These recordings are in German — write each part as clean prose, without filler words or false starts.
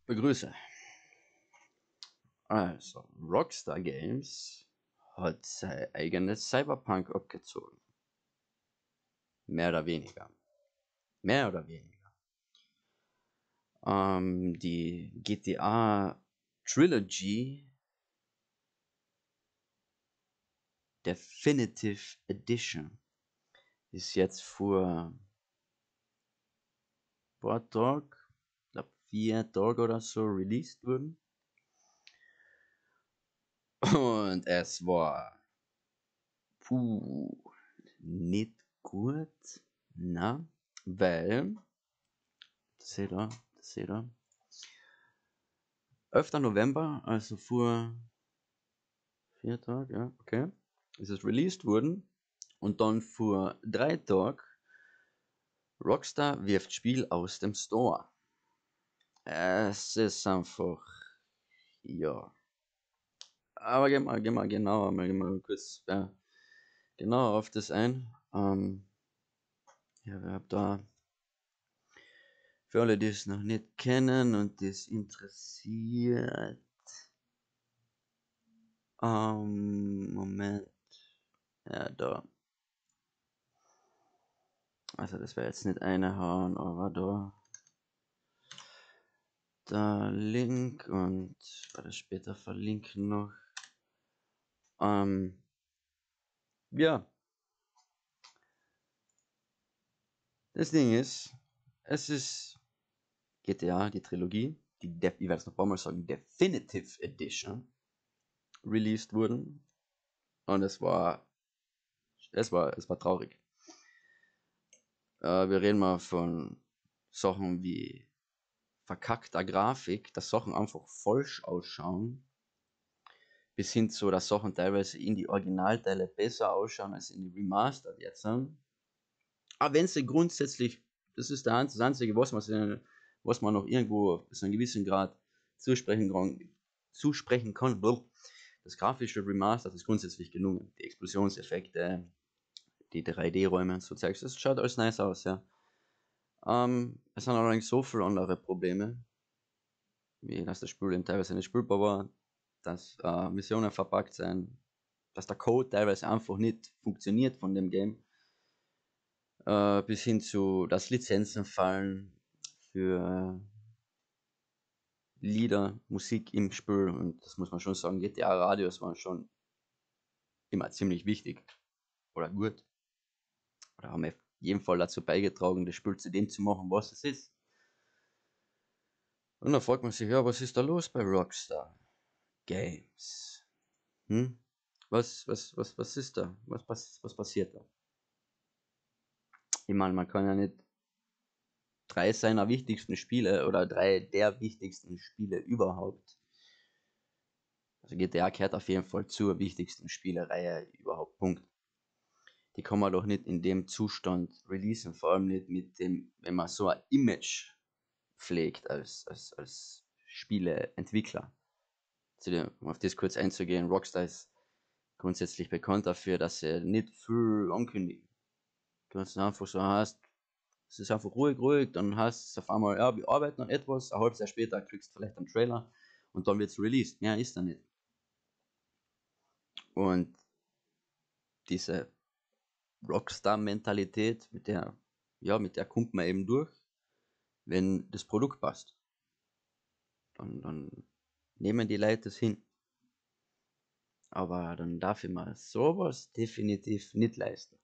Begrüße. Also, Rockstar Games hat sein eigenes Cyberpunk abgezogen. Mehr oder weniger. Mehr oder weniger. Die GTA Trilogy Definitive Edition ist jetzt vor paar Tagen, ich glaube 4 Tage oder so, released worden. Und es war nicht gut, na, weil, das seht ihr, 11. November, also vor 4 Tagen, ja, okay, ist es released worden. Und dann vor 3 Tagen, Rockstar wirft Spiel aus dem Store. Es ist einfach, ja. Aber gehen wir kurz genauer auf das ein. Ja, wir haben da, für alle, die es noch nicht kennen und das interessiert, Moment, ja, da. Also das wäre jetzt nicht eine hauen, aber da Link und werde später verlinken noch. Ja, das Ding ist, es ist GTA, die Trilogie, ich werde es noch ein paar Mal sagen, Definitive Edition released wurden. Und es war traurig. Wir reden mal von Sachen wie verkackter Grafik, dass Sachen einfach falsch ausschauen, bis hin zu, dass Sachen teilweise in die Originalteile besser ausschauen als in die Remastered jetzt sind. Aber wenn sie grundsätzlich, das ist das Einzige, was man noch irgendwo bis zu einem gewissen Grad zusprechen kann, das grafische Remaster ist grundsätzlich gelungen. Die Explosionseffekte, die 3D-Räume und so Zeugs, das schaut alles nice aus, ja. Es sind allerdings so viele andere Probleme, wie dass das Spiel eben teilweise nicht spielbar war, dass Missionen verpackt sind, dass der Code teilweise einfach nicht funktioniert von dem Game, bis hin zu, dass Lizenzen fallen für Lieder, Musik im Spiel, und das muss man schon sagen, GTA-Radios waren schon immer ziemlich wichtig oder gut, oder haben auf jeden Fall dazu beigetragen, das Spiel zu dem zu machen, was es ist. Und dann fragt man sich, ja, was ist da los bei Rockstar Games? Was ist da? Was passiert da? Ich meine, man kann ja nicht 3 seiner wichtigsten Spiele oder 3 der wichtigsten Spiele überhaupt. Also GTA gehört auf jeden Fall zur wichtigsten Spielereihe überhaupt. Punkt. Die kann man doch nicht in dem Zustand releasen, vor allem nicht mit dem, wenn man so ein Image pflegt als Spieleentwickler. Um auf das kurz einzugehen, Rockstar ist grundsätzlich bekannt dafür, dass sie nicht viel ankündigen. Du kannst einfach so hast, es ist einfach ruhig, dann hast du auf einmal, ja, wir arbeiten an etwas, ein halbes Jahr später kriegst du vielleicht einen Trailer und dann wird's released. Mehr ist da nicht. Und diese Rockstar-Mentalität, mit der kommt man eben durch, wenn das Produkt passt. Dann nehmen die Leute es hin. Aber dann darf ich mir sowas definitiv nicht leisten.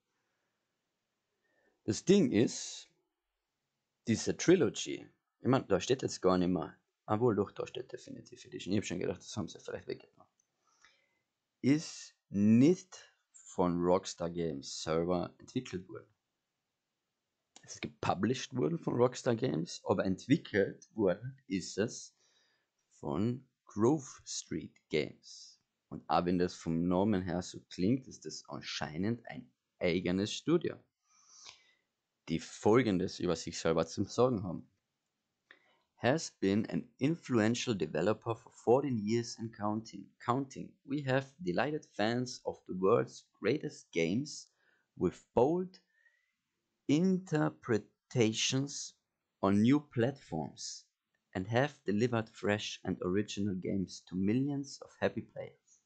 Das Ding ist, diese Trilogy, ich meine, da steht jetzt gar nicht mehr, obwohl doch, da steht definitiv Edition. Ich habe schon gedacht, das haben sie vielleicht weggenommen. Ist nicht von Rockstar Games selber entwickelt worden. Es ist gepublished worden von Rockstar Games, aber entwickelt worden ist es von Grove Street Games. Und auch wenn das vom Namen her so klingt, ist das anscheinend ein eigenes Studio, die Folgendes über sich selber zu sagen haben. Has been an influential developer for 14 years and counting. We have delighted fans of the world's greatest games with bold interpretations on new platforms and have delivered fresh and original games to millions of happy players.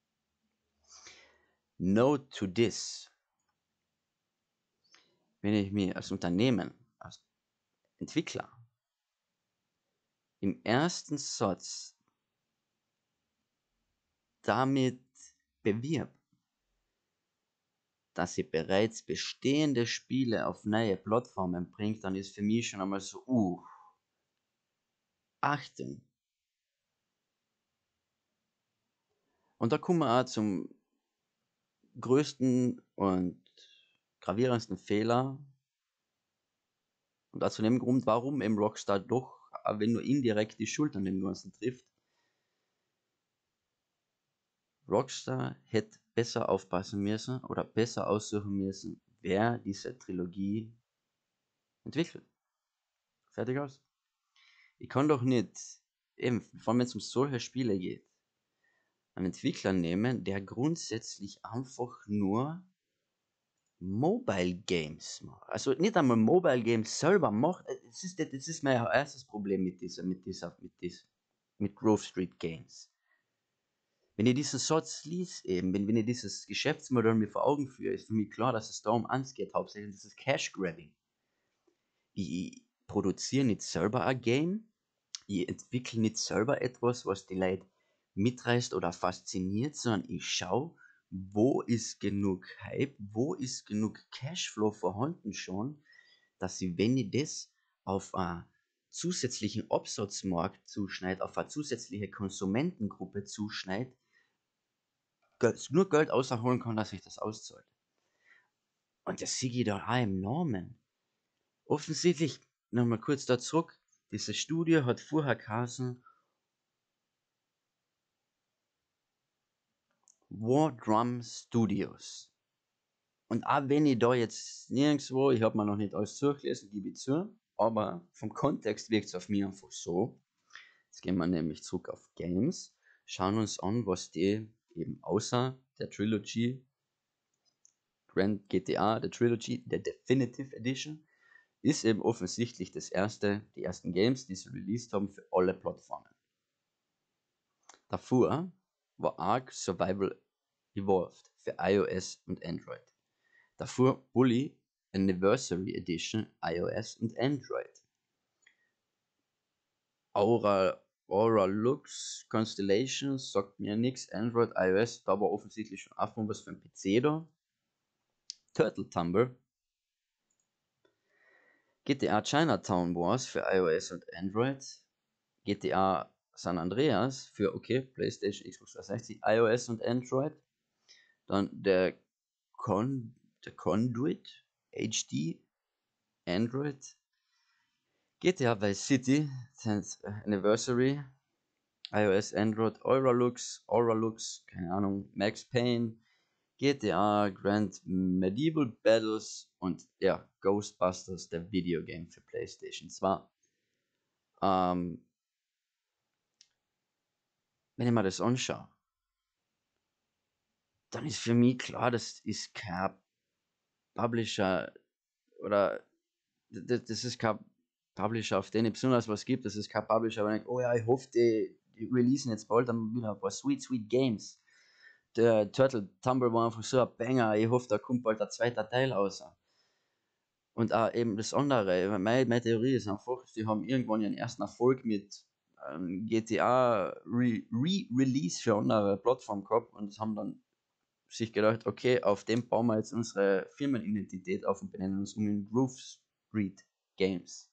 Note to this: Wenn ich mir als Unternehmen, als Entwickler im ersten Satz damit bewirbt, dass sie bereits bestehende Spiele auf neue Plattformen bringt, dann ist für mich schon einmal so, Achtung. Und da kommen wir auch zum größten und gravierendsten Fehler und auch zu dem Grund, warum eben Rockstar doch, auch wenn nur indirekt, die Schuld an dem Ganzen trifft. Rockstar hätte besser aufpassen müssen oder besser aussuchen müssen, wer diese Trilogie entwickelt. Fertig aus. Ich kann doch nicht, eben, vor allem wenn es um solche Spiele geht, einen Entwickler nehmen, der grundsätzlich einfach nur Mobile Games macht. Also nicht einmal Mobile Games selber macht. Das ist mein erstes Problem mit Grove Street Games. Wenn ich diesen Satz liest, eben, wenn ich dieses Geschäftsmodell mir vor Augen führe, ist für mich klar, dass es darum angeht, hauptsächlich das ist Cash Grabbing. Ich produziere nicht selber ein Game, ich entwickle nicht selber etwas, was die Leute mitreißt oder fasziniert, sondern ich schaue, wo ist genug Hype, wo ist genug Cashflow vorhanden schon, dass ich, wenn ich das auf einen zusätzlichen Absatzmarkt zuschneide, auf eine zusätzliche Konsumentengruppe zuschneide, nur Geld außerholen kann, dass sich das auszahlt. Und das sehe ich da auch im Namen. Offensichtlich, nochmal kurz da zurück, dieses Studio hat vorher geheißen War Drum Studios. Und auch wenn ich da jetzt nirgendwo, ich habe mir noch nicht alles durchgelesen, gebe ich zu, aber vom Kontext wirkt es auf mich einfach so. Jetzt gehen wir nämlich zurück auf Games, schauen uns an, was die eben außer der Trilogy, Grand GTA, der Trilogy, der Definitive Edition, ist eben offensichtlich die ersten Games, die sie released haben für alle Plattformen. Davor war Ark Survival Evolved für iOS und Android. Davor Bully Anniversary Edition iOS und Android. Aura Lux Constellations sagt mir nichts. Android, iOS, da war offensichtlich schon auch was für ein PC da. Turtle Tumble. GTA Chinatown Wars für iOS und Android. GTA San Andreas für PlayStation, Xbox 360, iOS und Android. Dann der Conduit HD Android. GTA Vice City 10th Anniversary, iOS, Android, Auralux, keine Ahnung, Max Payne, GTA, Grand Medieval Battles und ja, Ghostbusters, der Videogame für PlayStation 2. Wenn ich mir das anschaue, dann ist für mich klar, das ist kein Publisher oder das ist kein Publisher, auf den ich besonders was gibt. Das ist kein Publisher, aber ich denke, oh ja, ich hoffe, die releasen jetzt bald dann wieder ein paar sweet Games. Der Turtle Tumble war einfach so ein Banger. Ich hoffe, da kommt bald ein zweiter Teil raus. Und auch eben das andere, meine Theorie ist einfach, die haben irgendwann ihren ersten Erfolg mit GTA Re-Release für andere Plattformen gehabt und haben dann sich gedacht, okay, auf dem bauen wir jetzt unsere Firmenidentität auf und benennen uns um in Grove Street Games.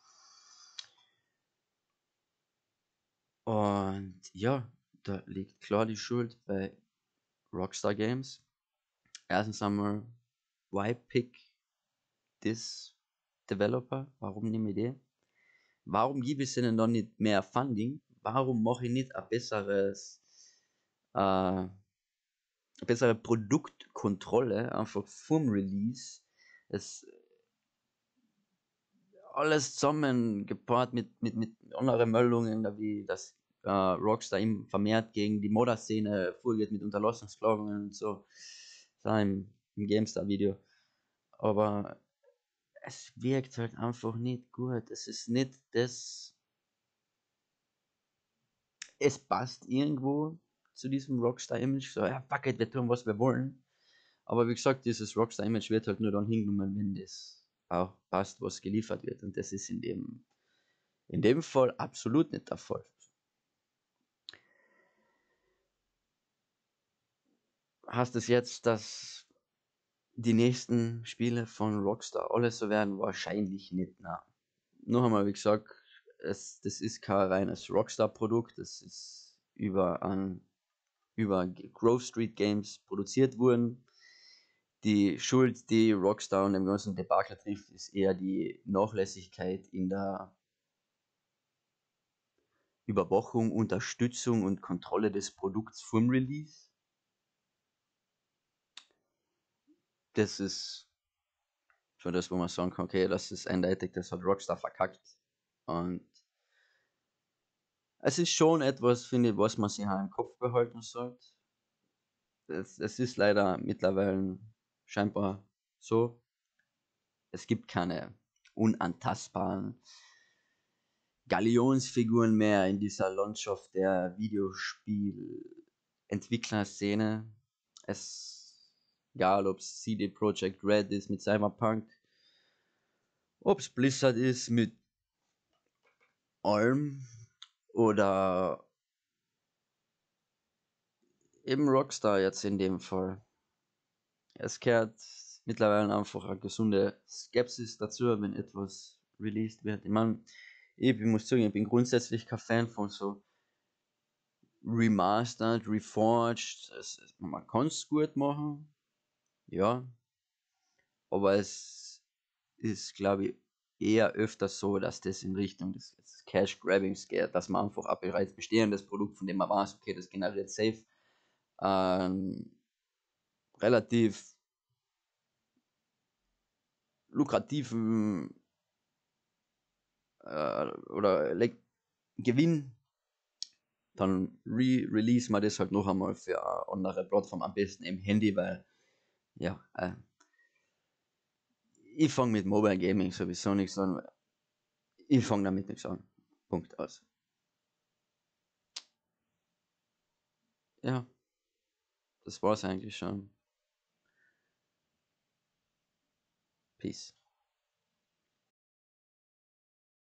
Und ja, da liegt klar die Schuld bei Rockstar Games. Erstens einmal, why pick this developer? Warum nehme ich den? Warum gebe ich ihnen dann nicht mehr Funding? Warum mache ich nicht ein bessere Produktkontrolle einfach vom Release? Es alles zusammen gepaart mit anderen Meldungen, wie das Rockstar ihm vermehrt gegen die Modder-Szene vorgeht mit Unterlassungsklagungen und so. Das war im GameStar-Video. Aber es wirkt halt einfach nicht gut. Es ist nicht das, es passt irgendwo zu diesem Rockstar-Image. So, ja, fuck it, wir tun, was wir wollen. Aber wie gesagt, dieses Rockstar-Image wird halt nur dann hingenommen, wenn das auch passt, was geliefert wird. Und das ist in dem Fall absolut nicht der Fall. Heißt es jetzt, dass die nächsten Spiele von Rockstar alle so werden? Wahrscheinlich nicht, nein. Noch einmal, wie gesagt, das ist kein reines Rockstar-Produkt, das ist über Grove Street Games produziert worden. Die Schuld, die Rockstar und dem ganzen Debakel trifft, ist eher die Nachlässigkeit in der Überwachung, Unterstützung und Kontrolle des Produkts vom Release. Das ist schon das, wo man sagen kann, okay, das ist eindeutig, das hat Rockstar verkackt. Und es ist schon etwas, finde ich, was man sich auch im Kopf behalten sollte. Es ist leider mittlerweile scheinbar so, es gibt keine unantastbaren Galionsfiguren mehr in dieser Landschaft der Videospielentwicklerszene. Egal ob es CD Projekt Red ist mit Cyberpunk, ob es Blizzard ist mit allem oder eben Rockstar jetzt in dem Fall. Es kehrt mittlerweile einfach eine gesunde Skepsis dazu, wenn etwas released wird. Ich meine, ich muss sagen, ich bin grundsätzlich kein Fan von so Remastered, Reforged. Man kann es gut machen, ja, aber es ist, glaube ich, eher öfter so, dass das in Richtung des Cash-Grabbings geht, dass man einfach ein bereits bestehendes Produkt, von dem man weiß, okay, das generiert safe relativ lukrativen oder Gewinn, dann release man das halt noch einmal für eine andere Plattform, am besten im Handy, weil ja, ich fange mit Mobile Gaming sowieso nichts an. Ich fange damit nichts an. Punkt aus. Ja, das war's eigentlich schon. Peace.